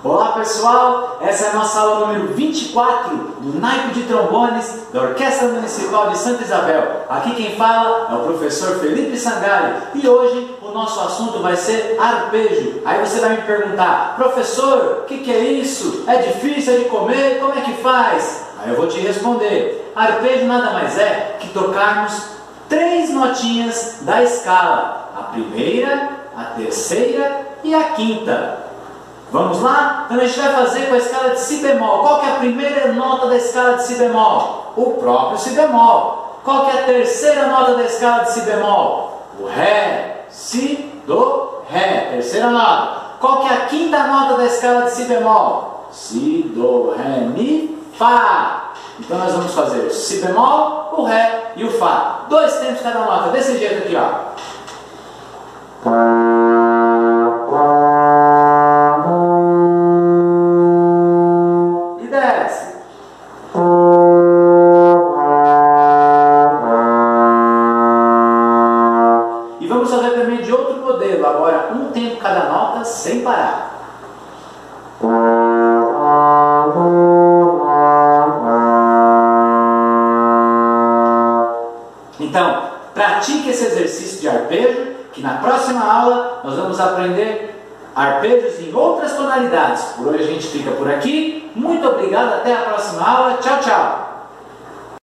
Olá pessoal, essa é a nossa aula número 24 do naipe de trombones da Orquestra Municipal de Santa Isabel. Aqui quem fala é o professor Felipe Sangalli e hoje o nosso assunto vai ser arpejo. Aí você vai me perguntar, professor, o que é isso? É difícil de comer? Como é que faz? Aí eu vou te responder, arpejo nada mais é que tocarmos 3 notinhas da escala, a primeira, a terceira e a quinta. Vamos lá? Então a gente vai fazer com a escala de Si bemol. Qual que é a primeira nota da escala de Si bemol? O próprio Si bemol. Qual que é a terceira nota da escala de Si bemol? O Ré, Si, Do, Ré. Terceira nota. Qual que é a quinta nota da escala de Si bemol? Si, Do, Ré, Mi, Fá. Então nós vamos fazer o Si bemol, o Ré e o Fá. 2 tempos cada nota. Desse jeito aqui, ó. E vamos fazer também de outro modelo, agora 1 tempo cada nota, sem parar. Então, pratique esse exercício de arpejo, que na próxima aula nós vamos aprender arpejos em outras tonalidades. Por hoje a gente fica por aqui. Muito obrigado, até a próxima aula. Tchau, tchau!